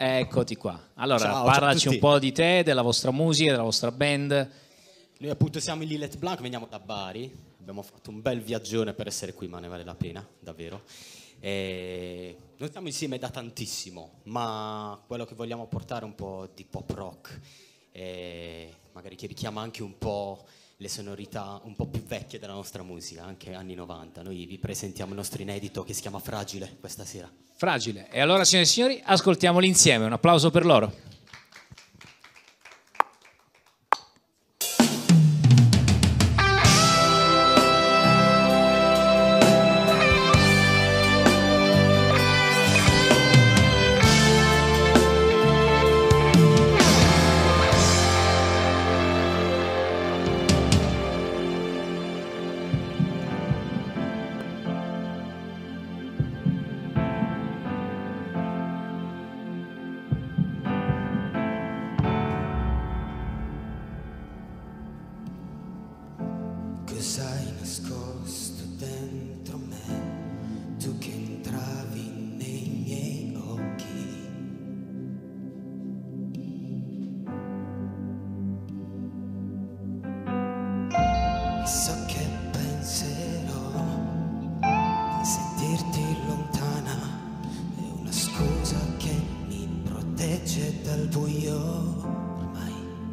Eccoti qua. Allora, Ciao, parlaci ciao a un tutti. po' di te, della vostra musica, della vostra band. Noi appunto siamo in Lillet Blanc, veniamo da Bari, abbiamo fatto un bel viaggione per essere qui, ma ne vale la pena, davvero. Noi stiamo insieme da tantissimo, ma quello che vogliamo portare è un po' di pop rock, magari che richiama anche un po' le sonorità un po' più vecchie della nostra musica, anche anni 90. Noi vi presentiamo il nostro inedito che si chiama Fragile questa sera. Fragile. E allora, signore e signori, ascoltiamoli insieme. Un applauso per loro. Cos'hai nascosto dentro me, tu che entravi nei miei occhi? E so che penserò di sentirti lontana, è una scusa che mi protegge dal buio ormai.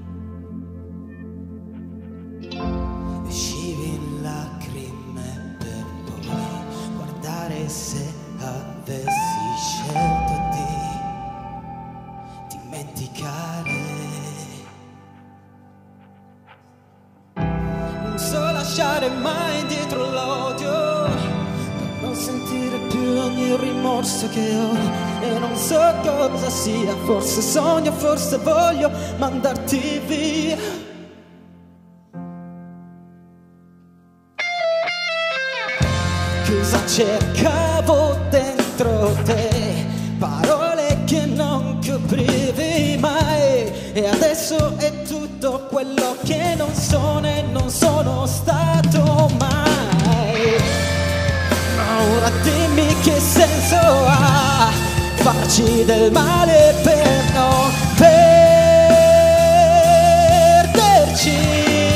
Uscivi in lacrime per poi guardare se avessi scelto di dimenticare. Non so lasciare mai indietro l'odio, per non sentire più ogni rimorso che ho. E non so cosa sia, forse sogno, forse voglio mandarti via. Cosa cercavo dentro te? Parole che non coprivi mai. E adesso è tutto quello che non sono e non sono stato mai. Ma ora dimmi che senso ha farci del male per non perderci.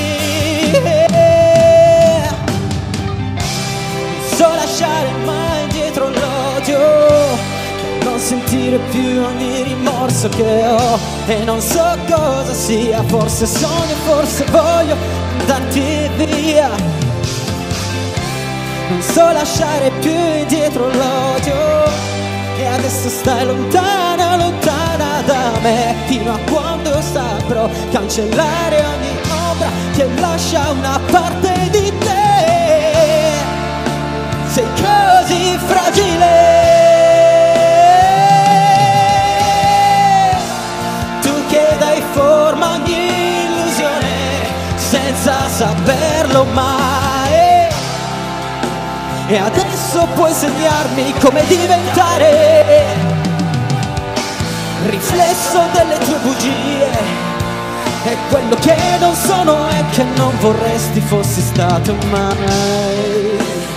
So lasciare mai indietro l'odio, non sentire più ogni rimorso che ho. E non so cosa sia, forse sogno, forse voglio darti via. Non so lasciare più indietro l'odio, e adesso stai lontana, lontana da me, fino a quando saprò cancellare ogni ombra che lascia una parte di te. Sei così fragile, tu che dai forma a ogni illusione senza saperlo mai. E adesso puoi insegnarmi come diventare riflesso delle tue bugie, e quello che non sono e che non vorresti fossi stato mai.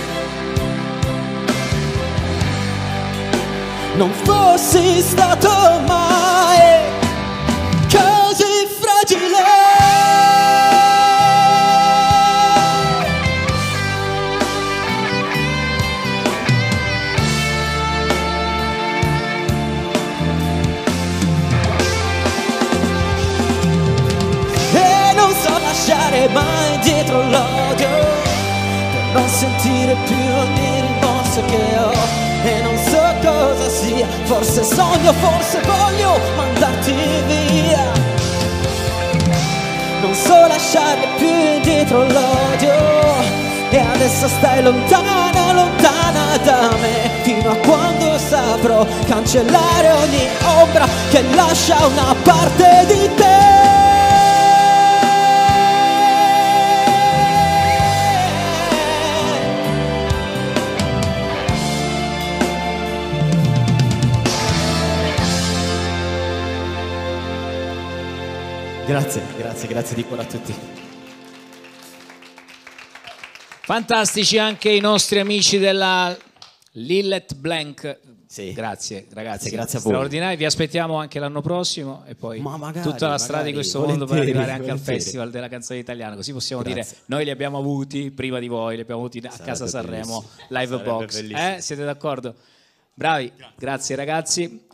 Non fossi stato mai così fragile. E non so lasciare mai dietro l'odio, per non sentire più ogni rimorso che ho. E non so cosa sia, forse sogno, forse voglio mandarti via. Non so lasciare più indietro l'odio, e adesso stai lontana, lontana da me, fino a quando saprò cancellare ogni ombra che lascia una parte di te. Grazie di cuore a tutti. Fantastici anche i nostri amici della Lillet Blank. Sì. Grazie ragazzi, grazie a voi. straordinari. Vi aspettiamo anche l'anno prossimo e poi tutta la strada di questo mondo per arrivare anche al Festival della canzone italiana, così possiamo dire noi li abbiamo avuti prima di voi, li abbiamo avuti a casa Sanremo Live Box. Siete d'accordo? Bravi, grazie ragazzi.